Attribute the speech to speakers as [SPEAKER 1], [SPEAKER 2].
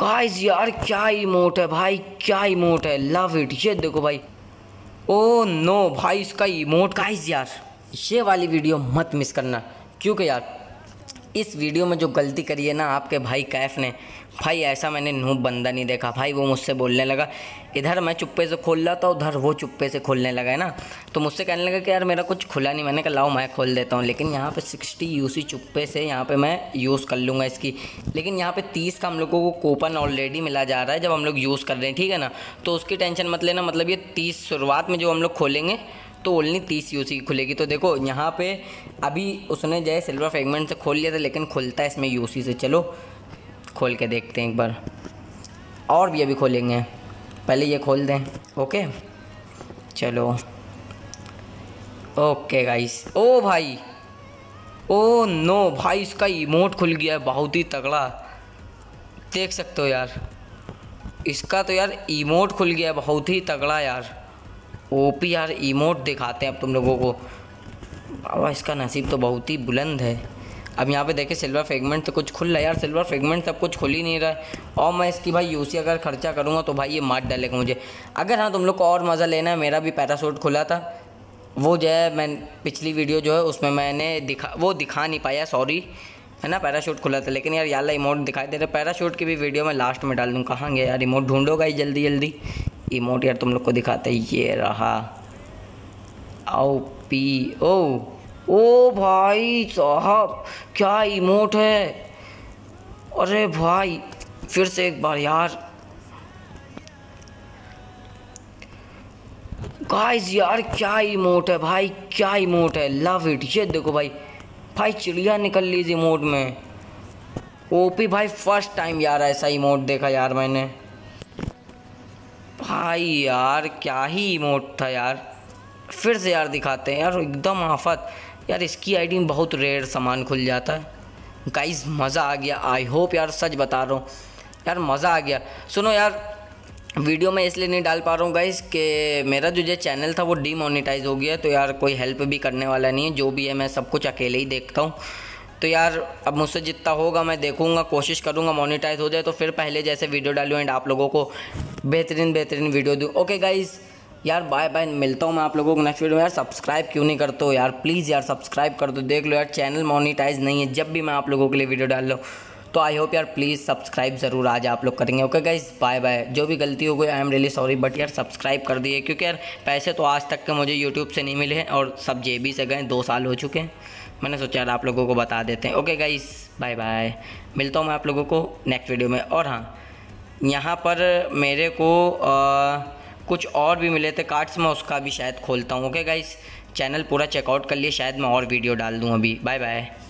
[SPEAKER 1] Guys यार क्या emote है भाई, क्या इमोट है, लव इट। ये देखो भाई, ओ नो भाई इसका इमोट। गाइस यार ये वाली वीडियो मत मिस करना, क्योंकि यार इस वीडियो में जो गलती करी है ना आपके भाई कैफ ने, भाई ऐसा मैंने नूब बंदा नहीं देखा भाई। वो मुझसे बोलने लगा, इधर मैं चुप्पे से खोल रहा था, उधर वो चुप्पे से खोलने लगा है ना, तो मुझसे कहने लगा कि यार मेरा कुछ खुला नहीं। मैंने कहा लाओ मैं खोल देता हूँ, लेकिन यहाँ पे 60 यूसी चुप्पे से यहाँ पे मैं यूज़ कर लूँगा इसकी। लेकिन यहाँ पे 30 का हम लोगों को कूपन ऑलरेडी मिला जा रहा है जब हम लोग यूज़ कर रहे हैं, ठीक है ना। तो उसकी टेंशन मत लेना, मतलब ये 30 शुरुआत में जो हम लोग खोलेंगे तो ओनली 30 यूसी की खुलेगी। तो देखो यहाँ पे अभी उसने जो है सिल्वर फ्रेगमेंट से खोल लिया था, लेकिन खुलता है इसमें यूसी से। चलो खोल के देखते हैं एक बार, और भी अभी खोलेंगे, पहले ये खोल दें। ओके चलो, ओके गाइस। ओ भाई, ओ नो भाई इसका इमोट खुल गया है, बहुत ही तगड़ा, देख सकते हो यार। इसका तो यार इमोट खुल गया है, बहुत ही तगड़ा यार। ओपी यार इमोट दिखाते हैं अब तुम लोगों को। बाबा इसका नसीब तो बहुत ही बुलंद है। अब यहाँ पे देखे सिल्वर फ्रेगमेंट तो कुछ खुल रहा है यार, सिल्वर फ्रेगमेंट सब कुछ खुल ही नहीं रहा है। और मैं इसकी भाई यूसी अगर खर्चा करूँगा तो भाई ये मार डालेगा मुझे। अगर हाँ तुम लोग को और मज़ा लेना है, मेरा भी पैराशूट खुला था, वो जो है मैं पिछली वीडियो जो है उसमें मैंने दिखा नहीं पाया, सॉरी, है ना। पैराशूट खुला था, लेकिन यार याला इमोट दिखाई दे रहा है। पैराशूट की भी वीडियो मैं लास्ट में डाल दूँ। कहाँ गया यार इमोट, ढूंढो गाइस जल्दी जल्दी। इमोट यार तुम लोग को दिखाते, ये रहा। आओ पी ओ भाई साहब क्या इमोट है। अरे भाई फिर से एक बार यार। गाइस यार क्या इमोट है भाई, क्या इमोट है, लव इट। ये देखो भाई, भाई चिड़िया निकल ली इस इमोट में। ओपी भाई फर्स्ट टाइम यार ऐसा इमोट देखा यार मैंने। भाई यार क्या ही इमोट था यार। फिर से यार दिखाते हैं यार, एकदम आफत यार। इसकी आईडी में बहुत रेयर सामान खुल जाता है। गाइस मज़ा आ गया, आई होप यार, सच बता रहा हूँ यार मज़ा आ गया। सुनो यार, वीडियो मैं इसलिए नहीं डाल पा रहा हूँ गाइस कि मेरा जो चैनल था वो डीमोनेटाइज हो गया, तो यार कोई हेल्प भी करने वाला नहीं है। जो भी है मैं सब कुछ अकेले ही देखता हूँ। तो यार अब मुझसे जितना होगा मैं देखूँगा, कोशिश करूँगा मोनेटाइज हो जाए तो फिर पहले जैसे वीडियो डालूँ एंड आप लोगों को बेहतरीन वीडियो दूँ। ओके गाइस यार बाय बाय, मिलता हूँ मैं आप लोगों को नेक्स्ट वीडियो में। यार सब्सक्राइब क्यों नहीं करते हो यार, प्लीज़ यार सब्सक्राइब कर दो। देख लो यार चैनल मोनेटाइज नहीं है, जब भी मैं आप लोगों के लिए वीडियो डाल रहा हूँ, तो आई होप यार प्लीज़ सब्सक्राइब ज़रूर आज आप लोग करेंगे। Okay guys bye bye. जो भी गलती हो गई I am really sorry, but यार सब्सक्राइब कर दिए, क्योंकि यार पैसे तो आज तक के मुझे यूट्यूब से नहीं मिले हैं और सब जेबी से गए, 2 साल हो चुके हैं। मैंने सोचा यार आप लोगों को बता देते हैं। ओके गाइस बाय बाय, मिलता हूँ मैं आप लोगों को नेक्स्ट वीडियो में। और हाँ, यहाँ पर मेरे को कुछ और भी मिले थे कार्ड्स, में उसका भी शायद खोलता हूँ। ओके गाइस, चैनल पूरा चेकआउट कर लिए, शायद मैं और वीडियो डाल दूँ अभी। Bye bye.